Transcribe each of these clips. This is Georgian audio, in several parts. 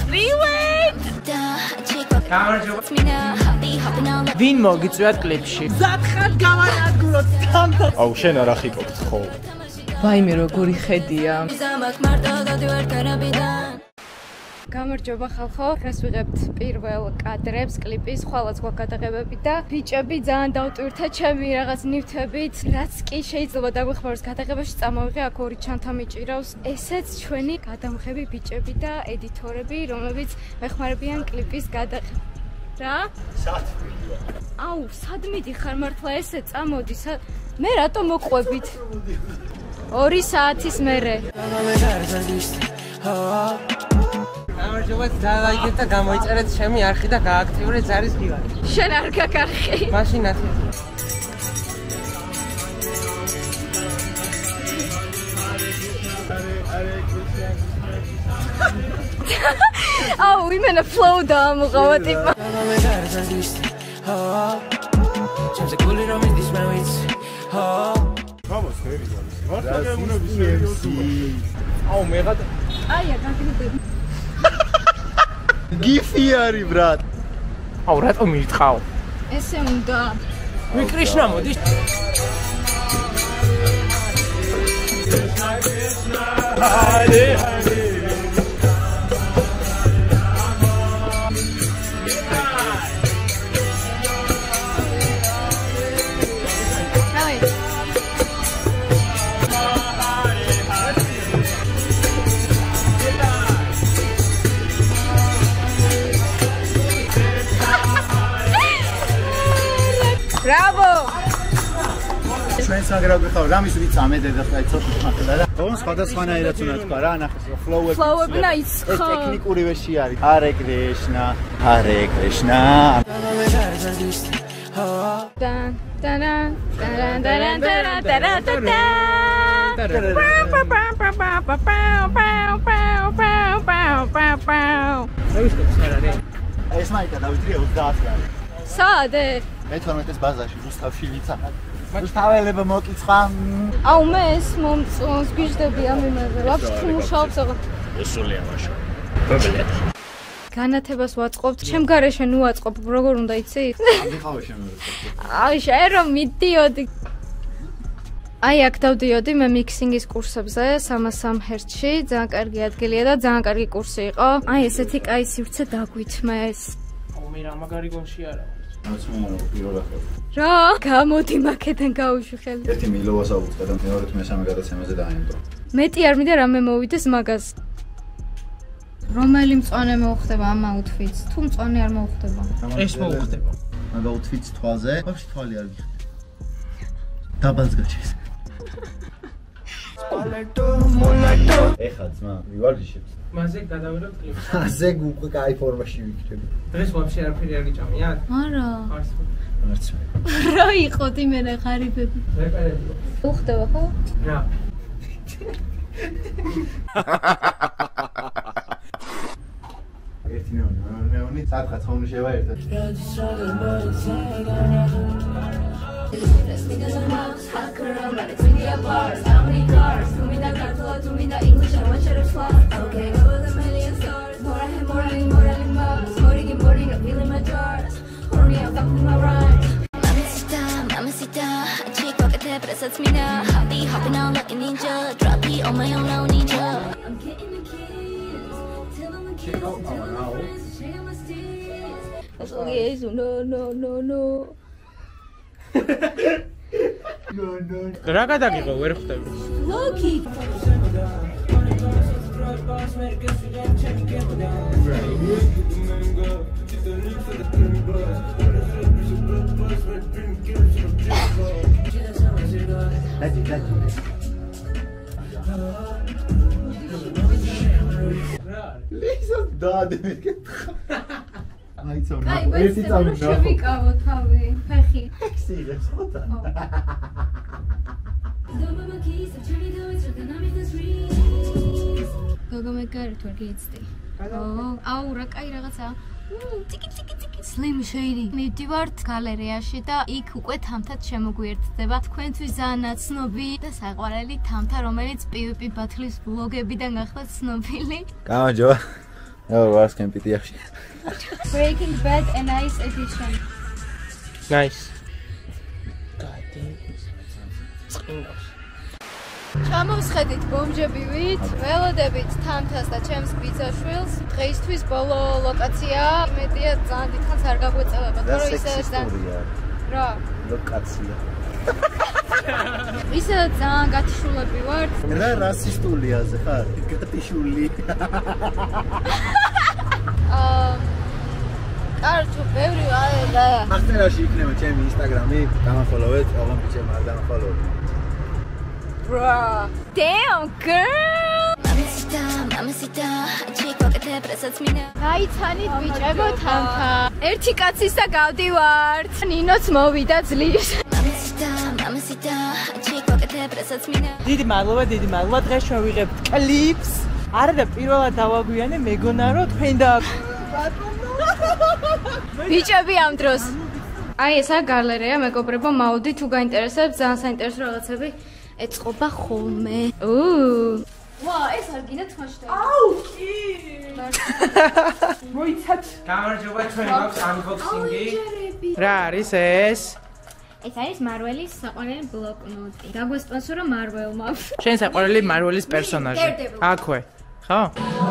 Привет! Ვინ მოგიწვიათ კლიპში? ზათხად გავანადგუროთ თამთა. აუ შენ არ ახიკობთ ხო? ვაიმე როგორი ხედია. გამარჯობა ხალხო, დღეს ვიღებთ პირველ კადრებს კლიპის, ხვალაც გვაქვს გადაღებები და ბიჭები ძალიან დავტვირთეთ ჩემი რაღაც ნივთებით, რაც კი შეიძლება დაგვეხმაროს გადაღებაში წამოვიღე, აქ ორი ჩანთა მიჭირავს. ესეც ჩვენი გადამღები ბიჭები და ედიტორები, რომლებიც მეხმარებიან კლიპის გადაღებას. რა? სად? აუ, სად მიდიხარ მართლა ესე წამოდი, მე რატომ მოყვებით? 2 საათის მერე. გამარჯობა, დალაიქეთ და გამოიწერეთ ჩემი არხი და გააქტიურეთ ზარის ღილაკი. შენ არ გაქვს არხი? მაშინაც. აუ, იმენა flow დაამოღავა ტიპა. Vamos, მართლა გეუბნები სერიოზულად. აუ მეღად აია, გაგრიდები. გიფი არის ბრატ. აუ რატომ მირტყავ? ესე უნდა. ვიკრიშნა მოდი. ჰალე ჰალე. Bravo! ჩვენ საგრაფო ხარ, რამის ვიცი ამედე და ცოტა ხმაყდა და ოღონდ სხვადასხვანაირად უნდა თქვა რა, ნახე ფლოუები. ფლოუები ნაიცხო. ეს ტექნიკური ვეში არის. Hare Krishna, Hare Krishna. Dan dan dan dan dan dan ეს მაიკა დავიძრე 30 წელი. საადე? მე 12-ის ბაზარში რუსთავში ვიცახარ. რუსთაველება მოკიცხა. აუ მე ეს მომწონს, გიждები ამიმაზე. ვაფშე თუ მუშაობს აღარ. ესულია მაშო. პრობლემა. განათებას ვაწყობთ. ჩემ გარეშე ნუ აწყობ, როგორ უნდა იცი? მიყავე შემოერთა. აი შენ რომ მიდიოდი. აი აქ დავდიოდი მე მიქსინგის კურსებზე 303 ჰერცში, ძალიან კარგი ადგილია და ძალიან კარგი კურსი იყო. აი ესეთი კაი სივრცე დაგვითმეს. აუ მე რა მაგარი გონში არა. რა? გამოდი მაკედან გავუშვიხელი. ერთი მილოვას აუწყდა და მეორედ მესამე გადაცემაზე დაემტო. მეტი არ მინდა რამე მოვიდეს მაგას. რომელი მწვანე მოუხდება ამ აუთფიტს? თუ მწვანე არ მოუხდება? ეს მოუხდება. მაგ აუთფიტს თვალზე, ვაფშე თვალი არ გიხდი. დაბალს გაჩეს. ეხლა ძმა, ვივარჯიშებს. მასე გადავიღებ კლიპს. ასე უკვე კაი ფორმაში ვიქნები. დღეს ვაფშე არაფერი არ გიჭამია? არა. არც მე. რა იყოთ იმენა ღარიბები? რეპერები. უხდება ხო? რა. ერთი ნეონი, სათხაც ხომ შევა ერთად. Let's make some mouse, hot girl, but it's media bars. How many cars? Do me that cartola, do me that English, I want you to fly. Okay, go with a million stars. More mouse. Morning, I'm feeling my jars. Horny, I'm fucking my rhymes. Mamacita, mamacita. A chick walk at the press, that's me now. Hopping on like a ninja. Drop beat on my own, no ninja. I'm getting the kids. Tell them the kids. Tell them my friends. Share my steeds. That's all it is. No. რა გადაგიღო ვერ ხვდები? Loki. ლიზა დაადები კითხა. აი ცოტა. აი ვეცე რომ შევიკავო თავი, ფეხი. სიგებს ხოთა. გოგო მე კარით ვარ გიცდი. აუ რა კაი რაღაცა. ტიკი სლიმ შეირი. მივდივართ გალერეაში და იქ უკვე თამთაც შემოგვიერთდება. თქვენთვის ძალიან ნაცნობი და საყვარელი თამთა, რომელიც PvP ბათლის ბლოგებიდან გახლავთ ცნობილი. გამარჯობა. Oh, was can be the Breaking Bad a nice edition. Nice. ჩამოვსხედით ბომჟებივით, ველოდებით თამთას და ჩემს ბიძაშვილს. დღეისთვის ბოლო ლოკაცია. იმედია ძალიან დიდხანს არ გაგვეწევებათ, რომ ისე რა ლოკაცია. ისე ძალიან გათიშულები ვართ. რა რასისტულია ზე ხარ? გათიშული. კარჩო, ბევრი და ახტერაში იქნება ჩემი ინსტაგრამი, დამაფოლოვეთ, ოღონდ ჩემ არ დამაფოლოვეთ. Bruh. Damn, girl! MAMACITA, chico que te presas mina. გაიცანით ბიჭებო თამთა. ერთი კაცის და გავდივართ. ნინოც მოვიდა ძლივს. MAMACITA, chico que te presas mina. დიდი მადლობა, დღეს ჩვენ ვიღებთ კლიპს. არა და პირველად დავაგვიანე, მეგონა რომ თქვენ და ბიჭები ამ დროს. აი ესა გალერეა, მეგობრებო, მაუდი თუ გაინტერესებს, ძალიან საინტერესო რაღაცები ეწყობა ხოლმე. ვა, ეს არ გინდა თქვაშდა. აუ, კი. მოიცათ. გამარჯობა, ჩვენ გვაქვს unboxing-ი. რა არის ეს? ეს არის მარველის საყვარელი ბლოკნოტი. დაგვესპონსორა მარველმა. შენ საყვარელი მარველის პერსონაჟი. აქვე. ხო?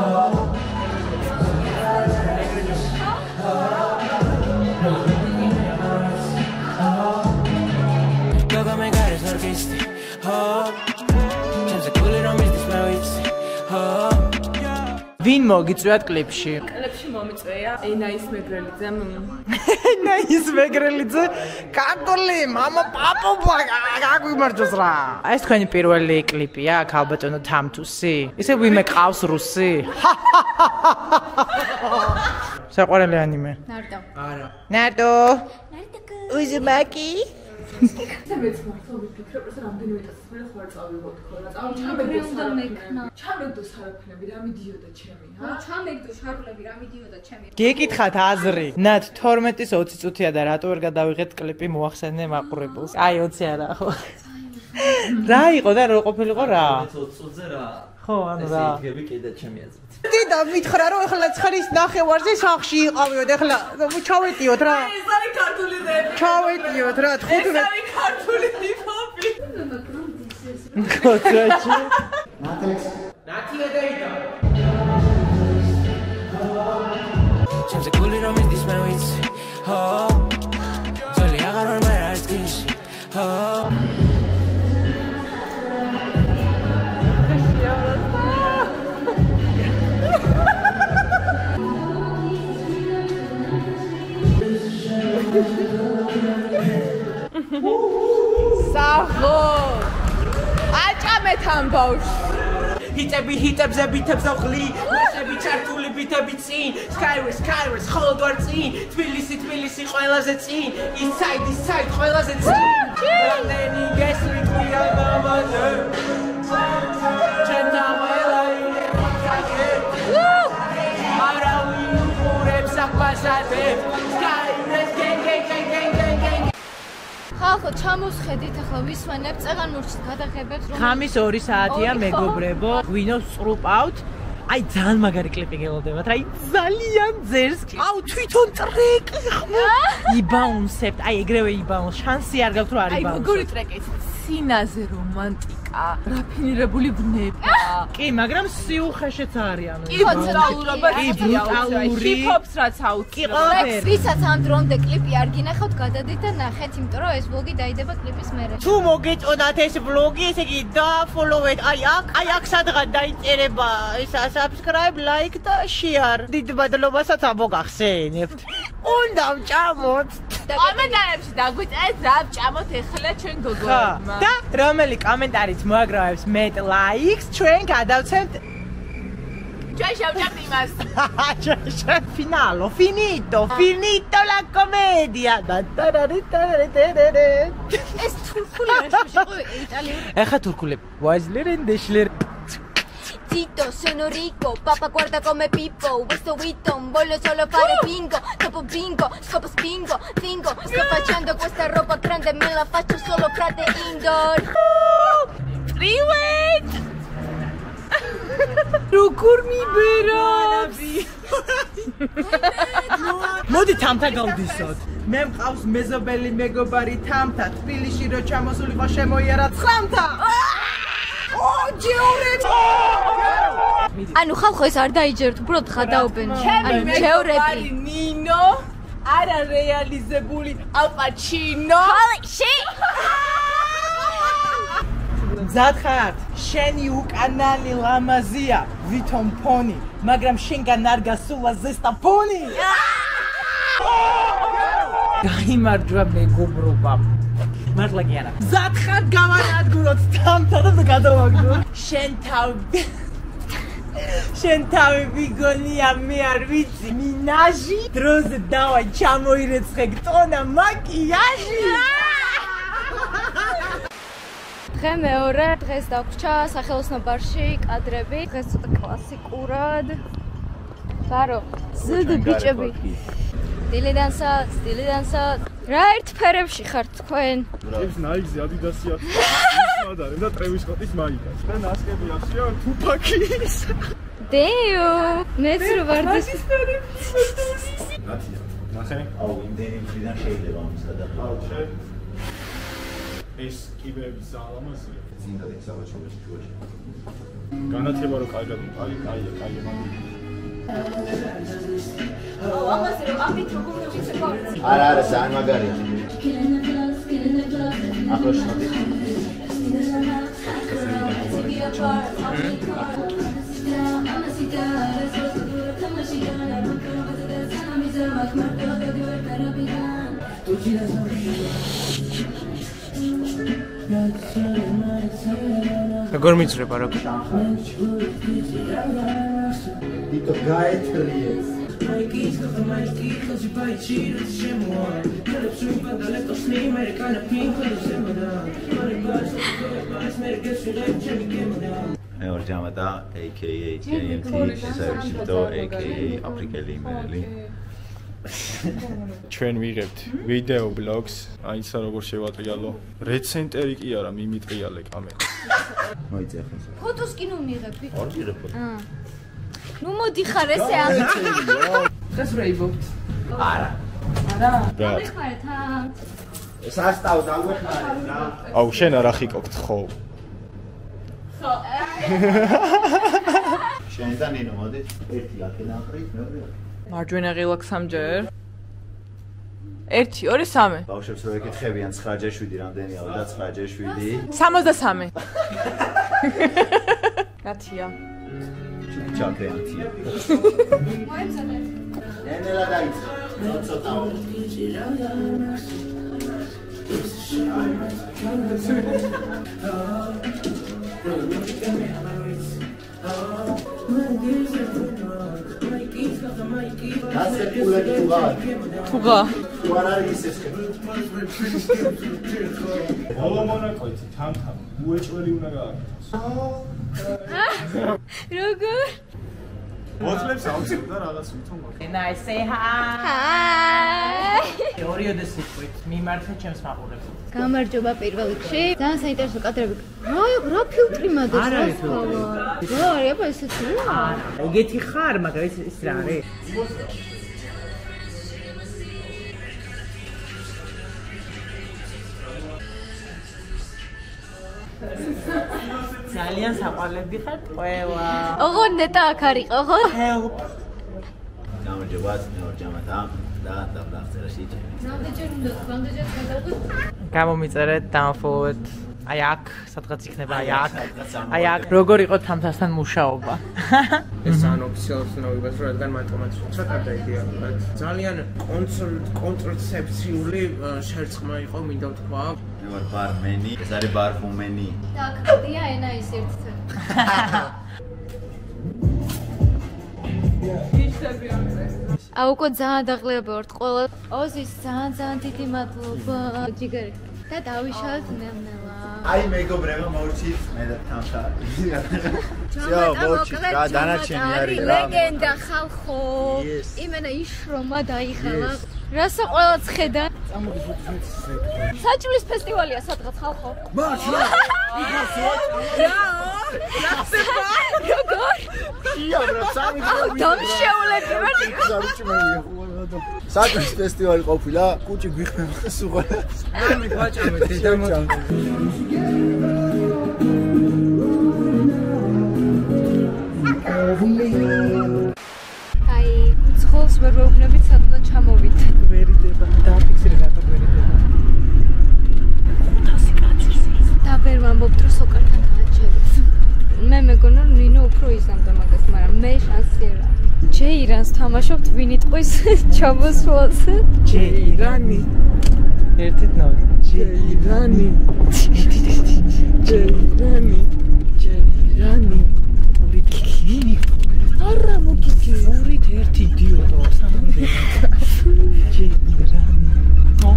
ვინ მოგიწვიათ კლიპში? კლიპში მომიწვია ენაის მეგრელიძე. ენაის მეგრელიძე? კაკული, мама, პაპობა, გაგვიმარჯოს რა. ეს თქვენი პირველი კლიპია, ქალბატონო თამთუსი? ისე ვიმე ყავს რუსი? საყვარელი ანიმე? ნარდო. არა. ნარდო. უზმაკი. მეც მართლა ვიფიქრე, რომ რამდენიმე წელს მე ხარ წავიღოთ ხოლმე. ჩამეგდო სარაფინები, რა მიდიოდა ჩემი, ჰა? ჩამეგდო შარფლები, რა მიდიოდა ჩემი. გეკითხათ აზრი. ნათ 12-ის 20 წუთია და რატო ვერ გადავიღეთ კლიპი მოახსენე მაყურებელს? აი 20 არა ხო? რა იყო და რო ყოფილიყო რა? 20 წუთზე რა. ხო, ანუ რა. ესე იგები კიდე ჩემი აზრით. დიდა მითხრა რომ ეხლა ცხრის ნახევარზე სახში იყავიოდ ეხლა ჩავეტიოთ რა. ეს არის ქართული რეპი. ჩავეტიოთ რა 15. ეს არის ქართული ჰიპ-ჰოპი. კოჩაჩი. ნათია დაიდა. ჩემზე გული რომ ის მე ვიცი. ჰო. ძალი აღარ ვარ მე რა ის გიში. ჰო. სახო აჭამეთ ამ ბავშვს ჰიტები ჰიტებზე ბითებზე ღლი მასები ჩართული ბითები წინ Skyress ხოლდوار წინ თბილისი ყველაზე წინ Inside ყველაზე წინ რამდენი გესრით ვია მამაზე ჩემ დაველაი არავინ უყურებს ახმასადებს Skyress gang ხალხო ჩამოსხედით ახლა ვისვენებ წეგან მურჩის გადაღებებს ხამის 2 საათია მეგობრებო გვინოს წრუპავთ აი ძალიან მაგარი კლიპი გელოდებათ რა აი ძალიან ძერს აუ თვითონ ტრეკი ხმა იბაუნსებთ აი ეგრევე იბაუნს შანსი არ გაქვთ რომ არ იბაუნს აი როგორი ტრეკი სინაზე რომანტიკა რაფინირებული ბნება კი მაგრამ სიუხეშეც არის ანუ კი ბრუტალურობა კი ბრუტალური ჰიპ-ჰოპს რაც აუცილებლად ვისაც ამ დრომდე კლიპი არ გინახავთ გადადით და ნახეთ იმიტომ რომ ეს ვლოგი დაიდება კლიპის მერე თუ მოგეწონათ ეს ვლოგი ესე იგი დააფოლოვეთ აი აქ სადღაც დაიწერება ეს subscribe like და share დიდ მადლობასაც ამოგახსენებთ უნდა ვჭამოთ კომენტარებში დაგვიწერეთ რა ვჭამოთ ახლა ჩვენ გოგოებმა და რომელი კომენტარით მოაგროვებს მეტ ლაიქს ჩვენ გადავცემთ ჩვენ შევჭამთ იმას ჩვენ finito la commedia ეს თურქული რაშუში იტალიური ეხა თურქული ვაიზლერენდეშლერ Zitto, sono ricco, papà guarda come Pippo, questo Witton, voglio solo fare bingo, dopo bingo, scopo spingo, zingo, sto facendo questa roba grande, me la faccio solo frate indoor. Привет! როგორ მიბერავს? მოდი თამთა გავდისოთ. მე მყავს მეზობელი მეგობარი თამთა, თბილისში რო ჩამოსულიყო შემოიარა ცხამთა. ანუ ხალხო ეს არ დაიჯერთ, უბრალოდ ხადაობენ. ანუ ჩევრები. ნინო, არა რეალიზებული ალპაჩინო. ხალხი მზად ხარ? შენი უკანალი ლამაზია, ვითომ ფონი, მაგრამ შენგან არ გასულა ზესტაფონი. გაიმარჯვა მეგობრობა. მართლა კი არა. მზად ხარ გავანადგუროთ თამთა და გადავაგდოთ. შენ თავი ვიგონია მე არ ვიცი. მინაჟი დროზე დავა ჩამოირეცხე გტონა მაკიაჟი. დღე მეორე დღეს დაგვრჩა სახელოსნო ბარში კადრები. დღეს ცოტა კლასიკურად. ბარო, ზედ ბიჭები. სტილიდანსა. რა ერთ ფერებში ხართ თქვენ? ეს ნაიგზე ადიდასი აქვს. ისმადარე და ტრევის სკოტის მაიკა. ჩვენ ასკები აქვსია თუფაკის. დეო, მეც რო ვარდეს. ნახე? აუ, იმდენი მხრიდან შეიძლება ამის გადაყავ. ეს კიბეების ზალამაზია. ზინდად ეხსავაჩოვეს ჯუში. განათება რო კარგად კაია. ამაზე რომ ამით როგორ ვიცექო? არა, ძალიან მაგარია. ახლა შევდი. როგორ მიწრება რა? Dito gaetries. მე ორჯამადა AKA TMT ესაერჩიტო AKA აფრიკელი იმერელი. ჩვენ ვიღებთ ვიდეო ბლოგს, აი ისა როგორ შევატრიალო. რეცენტერი კი არა, მიმიტრიალე კამერა. მოიწე ხო. ფოტოს კი ნუ მიღები. არ ვიღებ ფოტო. ნუ მოდი ხარ ესე ამით. დღეს რეიბობთ. არა. რა? მიხარეთ ა. სასტავს აღვეხმარეთ რა. აუ შენ არა ხიკობთ ხო? ხო. შენ და ნინო მოდით. ერთი აქედან ყრით, მეორე. მარჯვენა ღილაკ სამჯერ. 1 2 3. ბავშვებს რო ეკითხებიან 9-7 რამდენია და 9-7. 63. გათია. ჩაკრეანტია. ენელა დაიწყო. ცოტაო. ასე კულები თუღა. თუ არ არის ეს ხე. ბოლო მონაკვეთი თამთა უეჭველი უნდა გააკეთოს. როგორ? მოწლებს ავწევ და რაღაც ვითომ მაგ. And I say hi. ჰაი. ორიოდე სიტყვით მიმართე ჩემს მაყურებს. გამარჯობა პირველ რიგში. ძალიან საინტერესო კადრები. რა ფილტრი მადებს? არ არის ფილტრი. რა არის აბა ესეთი რა? ეგეთი ხარ, მაგრამ ის რა არის? ძალიან საყვარლები ხართ ყველა. ოღონ ნეტა აქ არისო, ოღონ? Help. გამარჯობა, ორჯამადა და დაბრახწერაში ჩემი. რამდენჯერ უნდა გადავყვეთ? გამომიწერეთ, დამფოლოთ. აი აქ, სადღაც იქნება აი აქ. აი აქ, როგორ იყო თამთასთან მუშაობა? ეს ანოფიციალს ნავიბას რომ რადგან მარტომაც ცოტა დაიდეალურად. ძალიან კონტრცეფციული შერწყმა იყო, მინდა ვთქვა. მე ვარ ბარმენი, ეს არის ბარვუმენი. და აკადია ენა ის ერთად. აუ უკვე ძალიან დაღლეები ვართ ყველა. ოზის ძალიან დიდი მადლობა. ჯიგარი. და დავიშალეთ ნელ-ნელა. აი მეგობრებო მოვჩით მე და თამთა. всё, მოვჩით რა დანარჩენი არის რა. ლეგენდა ხალხო. იმენა იშრომა დაიხალა. რასა ყველაც ხედა? საჭმლის ფესტივალია სადღაც ხალხო. მართლა? რა? როგორ? Ia, bro, სამი დამშეულები ვარ. საკრის ფესტივალი ყოფილა, კუჭი გვიხმება სუღარა. ამი გვაჭამეთ დედა მოჭამეთ. აი, ცხოველს ვერ ვეუბნებით სადღაც ჩამოვით. ვერიდება, დააფიქსირე რატო ვერიდება. და ვერ ვამბობ დროს ოკართან დააჭერეთ. მე მეგონა რომ ნინო უფრო იზამდა მაგას, მაგრამ მე შანსი არა. ჯეირანს თამაშობთ ვინ იტყვის ჩამოსვლას? ჯეირანი. ერთით ნავი. ჯეირანი. ჯეირანი. ჯეირანი. ორი კიკინი. არა მოკიკი, ორით ერთი იდიოტო, სამამდე. ჯეირანი. ნო.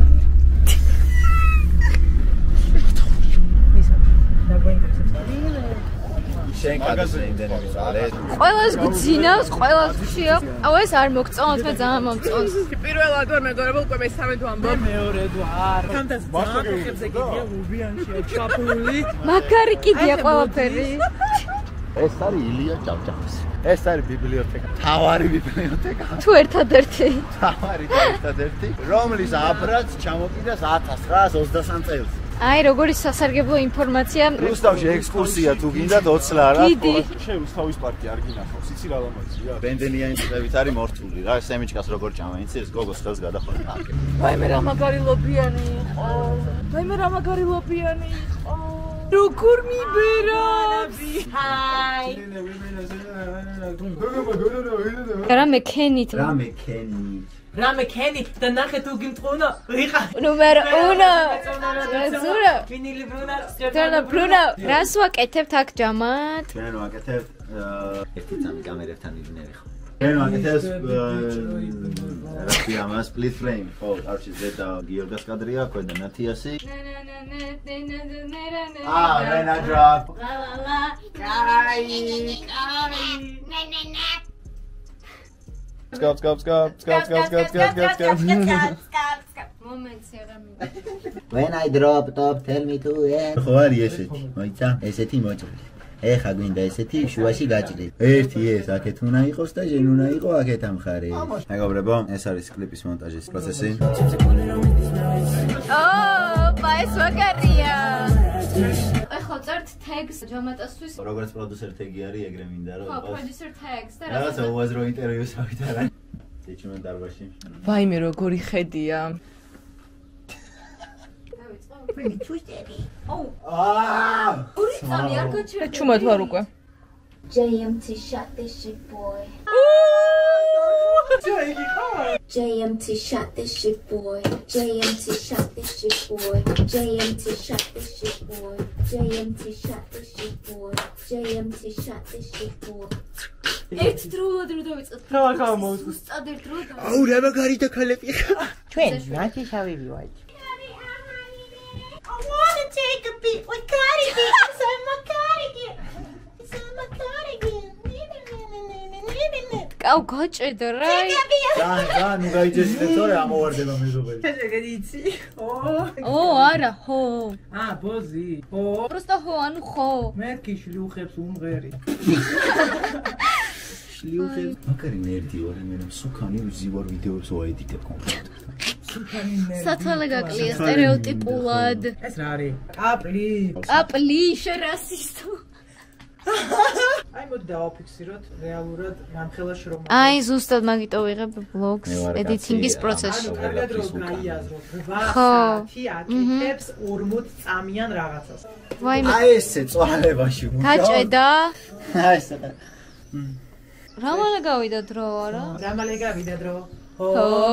შენ კადრზე იმდენები წალე. ყველას გძინავს, ყველას ხშია. აუ ეს არ მოგწონთ, მე ძალიან მომწონს. პირველად ვარ მეგობრებო, უკვე მესამე თუ ამბობ. მეორედ ვარ. თამთას ძაღლებზე გიდია უბიანშია ჩაფული. მაგარი კიდია ყველაფერი. ეს არის ილია ჭავჭავაძე. ეს არის ბიბლიოთეკა. თავარი ბიბლიოთეკა. თუ ერთადერთი. თავარი და ერთადერთი, რომლის აბრაც ჩამოკიდას 1923 წელს. აი, როგორი სასარგებლო ინფორმაცია. რუსთავში ექსკურსია თუ გინდათ 20 ლარა. დიდი. შენ რუსთავის პარკი არ გინახავს, იცი რა ლამაზია? ბენდენიანი წვევით არის მორთული რა, სემიჩკას როგორ ჭამა, იცი ეს გოგოს ხელს გადახურა პარკი. ვაიმე რა მაგარი ლობიანი იყო. ვაიმე რა მაგარი ლობიანი იყო. როგორ მიბერავს? ჰაი. რა მექენით. რა მექენი. რამე ქენი და ნახე თუ გიმწყუნა ვიყავ ნუმერო 1 ზურა ვინილი ბრუნა ჯერნა ბრუნა რას ვაკეთებთ აქ ჯამად ჩვენ ვაკეთებთ ერთი წამი კამერებთან იბნევი ხო ჩვენ ვაკეთებთ რა ქვია მას split frame ხო არჩი ზედა გიორგას კადრია ქვედა ნათიასი რენა დროპ კაი Skop. Moments When I drop top, tell me to end. ხო არის ესეთი, მოიცა? ესეთი მოჭრილი. ეხა გვინდა ესეთი შუაში გაჭრილი. ერთი ეს აქეთ უნდა იყოს და შენ უნდა იყო აქეთ ამ ხარე. მეგობრებო, ეს არის კლიპის მონტაჟის პროცესი. ეს მაგარია. ეხლა წერთ tags ჯამატასთვის. როგორც პროდიუსერ თეგი არის, ეგრე მინდა რომ ხო, producer tags და რაღაცა უაზრო ინტერვიუს ავით არა. ეჩმენ დარბაში. ვაიმე როგორი ხედია. ორი წამი არ გაჩერდა. ჩუმად ვარ უკვე. JMT shot this shit boy. JMT shot this shit boy. JMT shot this shit boy. JMT shot this shit boy. JMT shot this shit boy. JMT shot this shit boy. ერთ დროულად რო დავიწყოთ. რა გამოვიწყოთ? უსტად ერთ დროულად. აუ რა მაგარი და ქალები ხარ. ჩვენ ნაკი შავი ვივაი. I wanna take a beat with cardigan. It's on my cardigan. It's on my cardigan. კაუ გაჭედა რა. ძალიან ნუ გაიძესეთ თორე ამოვარდება მეზობელი. ეგეთი იცი ო არა ხო. ბოზი просто ხო ანუ ხო. მერკი შლიუხებს უმღერი შლიუხებს მაგარი ნერდი ვარ მე რომ სუქანი ვიზივარ ვიდეოებს ვაედიტებ კომპიუტერთან. სათვალე გაკლია სტერეოტიპულად. ეს რა არის კაპლი კაპლი შერასისტო. აი მოდი დავაფიქსიროთ რეალურად რამხელაში რომ აი ზუსტად მაგიტო ვიღებ ბლოგს ედიტინგის პროცესში. კარგად რომ გაიაზროთ 8 საათი აკეთებს 40 წამიან რაღაცას. ვაიმე. აი ესე წვალებაში გაჭედა. აი ესე. რამალე გავიდა დრო არა? რამალე გავიდა დრო. ხო.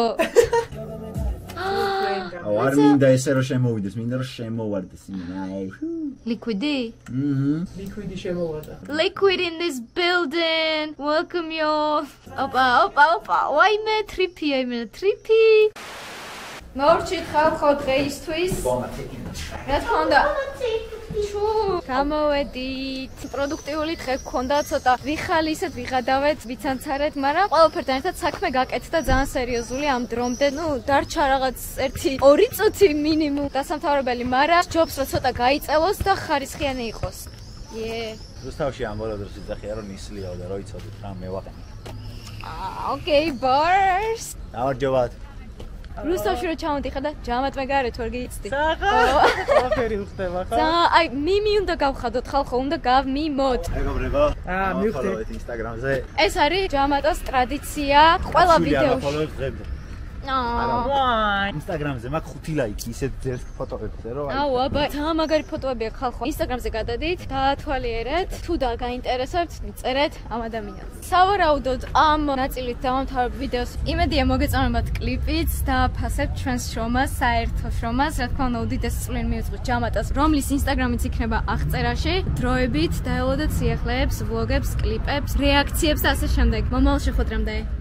აუ არ მინდა ესე რომ შემოვიდეს, მინდა რომ შემოვარდეს იმენა. Liquidi? Liquidi შემოვადა. Liquid in this building. Welcome you. Opa. Why me trippy? I mean trippy. მორჩით ხალხო დღეისთვის. რა თქმა უნდა. გამოვედით. პროდუქტიული დღე გქონდა, ცოტა ვიხალისეთ, ვიღადავეთ, ვიცანცარეთ, მაგრამ ყველაფერთან ერთად საქმე გაკეთდა ძალიან სერიოზული ამ დრომდე. ნუ დარჩა რაღაც 1-2 წუთი მინიმუმ დასამთავრებელი, მაგრამ ჯობს რომ ცოტა გაიწელოს და ხარისხიანი იყოს. რუსთავში ამ ბოლო დროს იძახია რომ ნისლიაო და რო იცოდით რა მე ვაყენე. Okay, bars. გამარჯობათ. რუსთავში რო ჩავდიხარ და ჯამათ მე გარეთ ვერ გიცდი. ყველაფერი უხდება ხა? აი მიმი უნდა გავხადოთ ხალხო, უნდა გავმიმოთ. მეგობრებო. მივხვდი Instagram-ზე. ეს არის ჯამატოს ტრადიცია, ყველა ვიდეოში. Instagram-ზე მაქვს 5 ლაიქი ისეთ ძერს ფოტოებზე რომ აუ აბა ძალიან მაგარი ფოტოები აქვს ხალხო. Instagram-ზე გადადით, დაათვალიერეთ, თუ და გაინტერესებთ, წერეთ ამ ადამიანს. სავარაუდოდ ამ ნაწილით დავამთავრებ ვიდეოს. იმედია მოგეწონებათ კლიპიც და ფასებთ ჩვენს შრომას, საერთო შრომას. რა თქმა უნდა, უდიდეს წვლილ მიუძღვით ჯამატას, რომლის Instagram-იც იქნება აღწერაში. დროებით დაელოდეთ სიახლეებს, ვლოგებს, კლიპებს, რეაქციებს და ასე შემდეგ. მომავალ შეხვედრამდე.